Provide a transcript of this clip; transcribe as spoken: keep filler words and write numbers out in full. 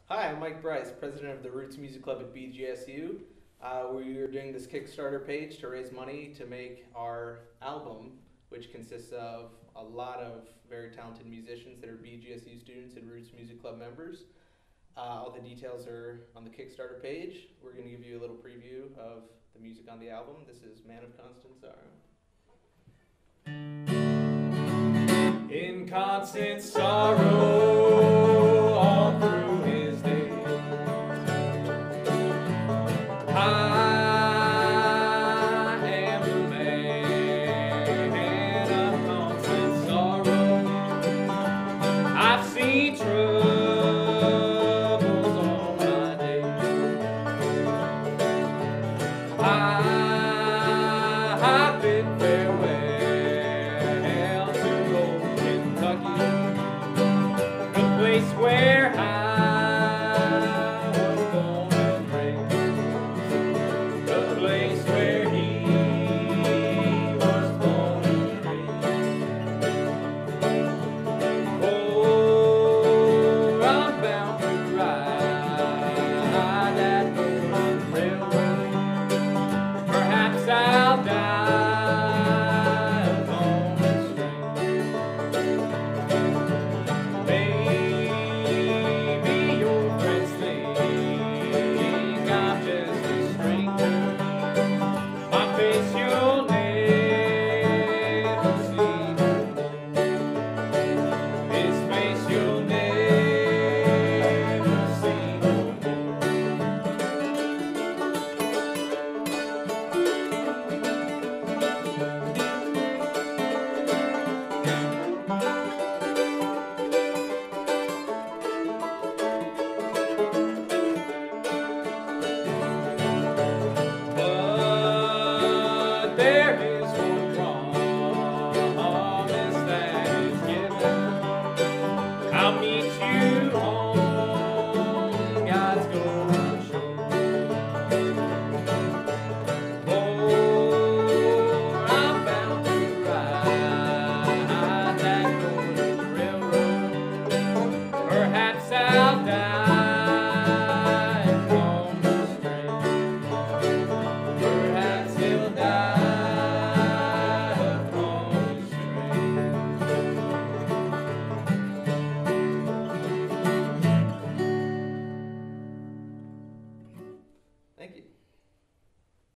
Hi, I'm Mike Bryce, president of the Roots Music Club at B G S U. Uh, we are doing this Kickstarter page to raise money to make our album, which consists of a lot of very talented musicians that are B G S U students and Roots Music Club members. Uh, all the details are on the Kickstarter page. We're going to give you a little preview of the music on the album. This is Man of Constant Sorrow. In constant sorrow